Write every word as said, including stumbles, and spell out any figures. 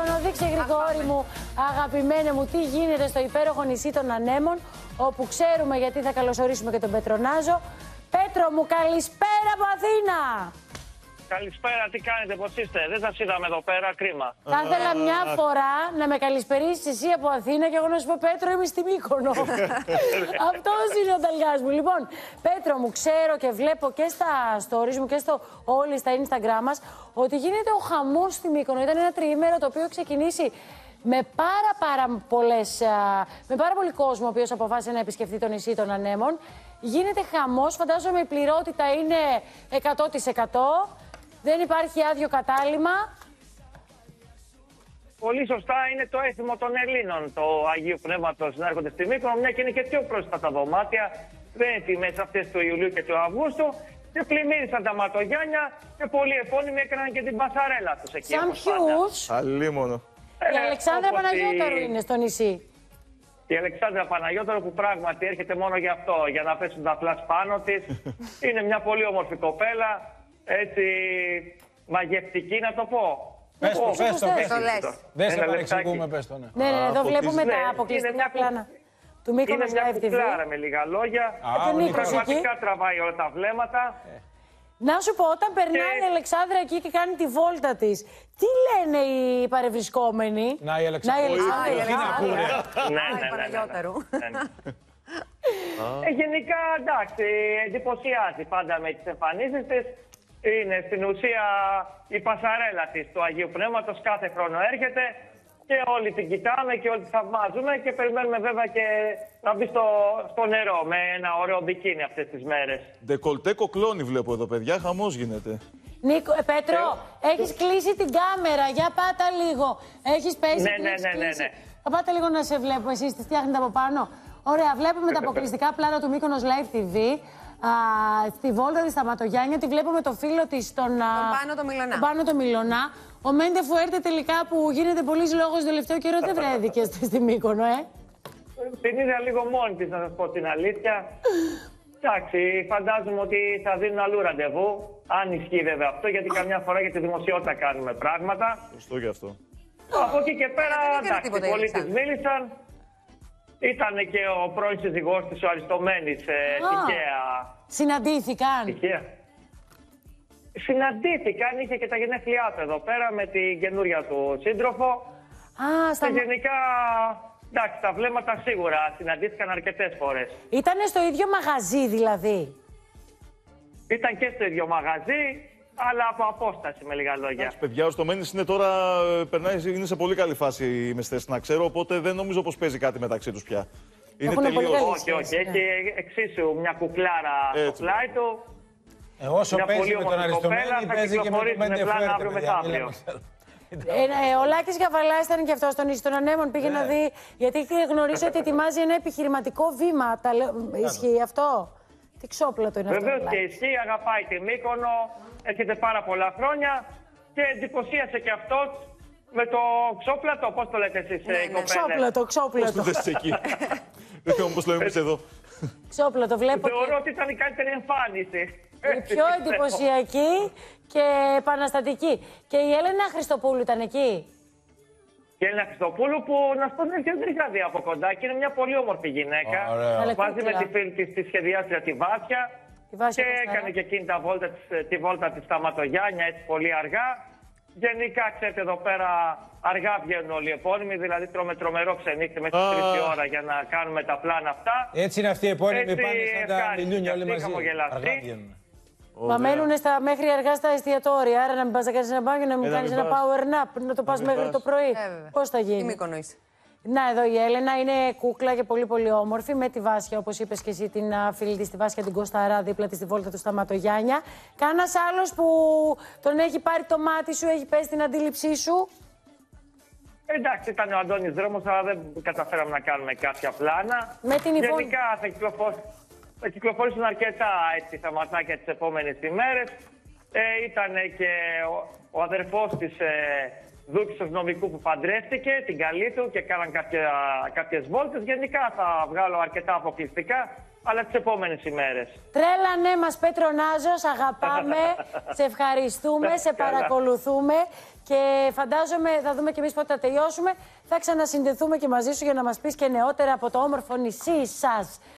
Μύκονο. Δείξε, Γρηγόρη μου, αγαπημένε μου, τι γίνεται στο υπέροχο νησί των Ανέμων, όπου ξέρουμε γιατί θα καλωσορίσουμε και τον Πετρονάζο. Πέτρο μου, καλησπέρα από Αθήνα. Καλησπέρα, τι κάνετε, πώς είστε? Δεν σας είδαμε εδώ πέρα, κρίμα. Θα ήθελα μια φορά να με καλησπερίσεις εσύ από Αθήνα και εγώ να σου πω, Πέτρο, είμαι στη Μύκονο. Αυτός είναι ο ταλιάς μου. Λοιπόν, Πέτρο μου, ξέρω και βλέπω και στα stories μου και στο όλοι στα Instagram μας ότι γίνεται ο χαμός στη Μύκονο. Ήταν ένα τριήμερο το οποίο ξεκινήσει με πάρα, πάρα, πολλές, με πάρα πολύ κόσμο ο οποίος αποφάσισε να επισκεφτεί το νησί των Ανέμων. Γίνεται χαμός, φαντάζομαι η πληρότητα είναι εκατό τοις εκατό. Δεν υπάρχει άδειο κατάλημα. Πολύ σωστά, είναι το έθιμο των Ελλήνων, το Αγίου Πνεύματος, να έρχονται στη Μύκονο, μια και είναι και πιο πρόσφατα τα δωμάτια. Δεν είναι τιμές αυτές του Ιουλίου και του Αυγούστου. Και πλημμύρισαν τα Ματογιάννια και πολλοί επώνυμοι έκαναν και την πασαρέλα τους εκεί. Σαν ποιους? Αλίμονο. Η Αλεξάνδρα Παναγιώταρου η... είναι στο νησί. Η Αλεξάνδρα Παναγιώταρου που πράγματι έρχεται μόνο για αυτό, για να πέσουν τα φλάς πάνω της. Είναι μια πολύ όμορφη κοπέλα. Έτσι, μαγευτική να το πω. Πες το, πες το, πες το. Δεν σε παρεξηγούμε, πες το, ναι. Ναι, ναι, εδώ βλέπουμε ναι, τα αποκλειστικά μια... πλάνα του Μύκονος Είναι μια Live τι βι. κουκλάρα με λίγα λόγια. Α, πραγματικά τραβάει όλα τα βλέμματα. Ε. Να σου πω, όταν περνάει και... η Αλεξάνδρα εκεί και κάνει τη βόλτα της, τι λένε οι παρευρισκόμενοι? Να η Αλεξάνδρα. Να η Αλεξάνδρα. Ναι, ναι, ναι. Ε, γενικά, εντάξει, εντυπωσιάζει πάντα με τις εμφανίσεις της. Είναι στην ουσία η πασαρέλα της του Αγίου Πνεύματος, κάθε χρόνο έρχεται και όλοι την κοιτάμε και όλοι τη θαυμάζουμε και περιμένουμε βέβαια και να μπει στο, στο νερό με ένα ωραίο μπικίνι αυτές τις μέρες. Ντεκολτέ κοκλώνει βλέπω εδώ, παιδιά, χαμός γίνεται. Νίκο, ε, Πέτρο, ε, έχεις κλείσει την κάμερα, για πάτα λίγο. Έχεις πέσει ναι, και ναι, έχεις ναι, ναι, ναι. Θα πάτε λίγο να σε βλέπουμε, εσείς τη φτιάχνετε από πάνω. Ωραία, βλέπουμε τα αποκλειστικά πλάνα του Μύκονος Live τι βι. Α, στη βόλτα της στα Ματογιάννια, τη βλέπουμε το φίλο της τον, τον Πάνο το Μιλωνά. Τον Πάνο το Μιλωνά. Ο Μέντε Φουέρτε τελικά που γίνεται πολλής λόγος το τελευταίο καιρό δεν βρέθηκε στη Μύκονο, ε. Την είδα λίγο μόνη της, να σας πω την αλήθεια. Εντάξει, φαντάζομαι ότι θα δίνουν αλλού ραντεβού. Αν ισχύει βέβαια αυτό, γιατί καμιά φορά για τη δημοσιότητα κάνουμε πράγματα. Σωστό γι' αυτό. Από εκεί και πέρα, εντάξει, πολλοί της μίλησαν. Ήταν και ο πρώην σύζυγός της, ο Αριστομένης, ε, τυχαία. Συναντήθηκαν. Τυχαία. Συναντήθηκαν, είχε και τα γενέθλιά του εδώ πέρα με την καινούρια του σύντροφο. Α, στα... Και γενικά, εντάξει, τα βλέμματα σίγουρα συναντήθηκαν αρκετές φορές. Ήτανε στο ίδιο μαγαζί δηλαδή. Ήταν και στο ίδιο μαγαζί, αλλά από απόσταση με λίγα λόγια. Εντάξει, παιδιά, ο Αριστομένης είναι τώρα, περνάει, είναι σε πολύ καλή φάση με στέση να ξέρω, οπότε δεν νομίζω πως παίζει κάτι μεταξύ τους πια. Είναι τελείως. Όχι, όχι, ναι. έχει εξίσου μια κουκλάρα έτσι, στο πλάι του. Ε, όσο μια παίζει με τον Αριστομένη, παίζει και με τον Μέντε Φουέρτε. Ε, ε, ο Λάκης Γαβαλάς ήταν και αυτό στον νησί των Ανέμων. Πήγε να δει, γιατί γνωρίζω ότι ετοιμάζει ένα επιχειρηματικό βήμα. Τα, ισχύει αυτό? Τι ξόπλατο είναι αυτό? Βεβαίως και ισχύει, αγαπάει τη Μύκονο, έρχεται πάρα πολλά χρόνια και εντυπωσίασε και αυτός με το ξόπλατο. Πώς το λέτε εσείς, οι κοπέλες? Ξόπλατο, ξόπλατο. Πώς το δες εκεί? Δεν ξέρω πώς το λέμε εμείς εδώ. Ξόπλατο, βλέπω. Θεωρώ και... ότι ήταν η καλύτερη εμφάνιση. Η πιο εντυπωσιακή και επαναστατική. Και η Έλενα Χριστοπούλου ήταν εκεί. Και η Έλενα Χριστοπούλου που, να σου πω, δεν είχα δει από κοντά και είναι μια πολύ όμορφη γυναίκα. Μαζί με τη φίλη της, τη σχεδιάστρια τη Βάσια. Τη Βάσια και έκανε και εκείνη τα βόλτα της, τη βόλτα της στα Ματογιάννια, έτσι πολύ αργά. Γενικά, ξέρετε, εδώ πέρα αργά βγαίνουν όλοι οι επώνυμοι, δηλαδή τρώμε τρομερό ξενύχτη μέχρι τις τρεις η ώρα για να κάνουμε τα πλάνα αυτά. Έτσι είναι αυτοί οι επώνυμοι, πάνε σαν τα μιλούνια όλοι μαζί. Αργά βγαίνουν. Μα μένουν στα, μέχρι αργά στα εστιατόρια, άρα να μην πας να κάνεις ένα μπάνιο, να μην κάνεις ένα power nap, να το πας μέχρι το πρωί. Ε, Πώς θα γίνει? Τι Μύκονο είσαι? Να, εδώ η Έλενα είναι κούκλα και πολύ πολύ όμορφη, με τη Βάσια, όπως είπες και εσύ, την φίλη της, τη Βάσια την Κωσταρά, δίπλα της στη βόλτα του στα Ματογιάννια. Κάνας άλλος που τον έχει πάρει το μάτι σου, έχει πέσει την αντίληψή σου? Εντάξει, ήταν ο Αντώνης Δρόμος, αλλά δεν καταφέραμε να κάνουμε κάποια πλάνα. Με την Ιβόνη. Γενικά θα κυκλοφορήσουν. Θα κυκλοφορήσουν αρκετά έτσι θεματάκια τις επόμενες ημέρες. Ε, ήταν και ο, ο αδερφός της ε, Δούκης Νομικού που παντρεύτηκε, την καλή του και κάναν κάποια, κάποιες βόλτες. Γενικά θα βγάλω αρκετά αποκλειστικά, αλλά τις επόμενες ημέρες. Τρέλανέ μας, Πέτρο Νάζος, αγαπάμε, σε ευχαριστούμε, σε παρακολουθούμε και φαντάζομαι θα δούμε κι εμείς πότε θα τελειώσουμε. Θα ξανασυνδεθούμε και μαζί σου για να μας πεις και νεότερα από το όμορφο νησί σας